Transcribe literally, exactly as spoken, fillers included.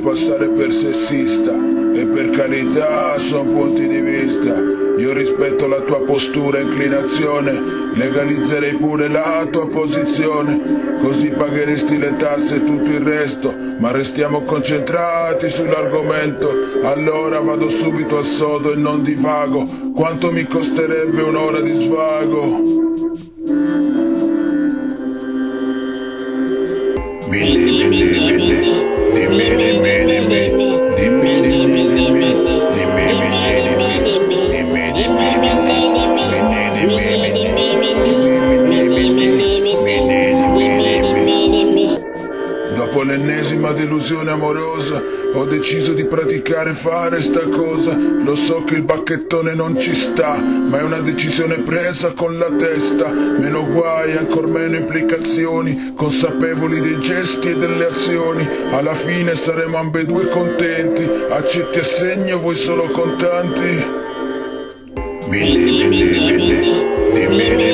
passare per sessista, e per carità son punti di vista. Io rispetto la tua postura e inclinazione, legalizzerei pure la tua posizione, così pagheresti le tasse e tutto il resto, ma restiamo concentrati sull'argomento. Allora vado subito al sodo e non divago, quanto mi costerebbe un'ora di svago? Mini, mini, mini, mini, mini, mini, mini, dopo l'ennesima delusione amorosa ho deciso di praticare fare sta cosa. Lo so che il bacchettone non ci sta, ma è una decisione presa con la testa. Meno guai, ancor meno implicazioni, consapevoli dei gesti e delle azioni. Alla fine saremo ambedue contenti, accetti a segno, voi solo contanti. Mini, mini, mini, mini, mini.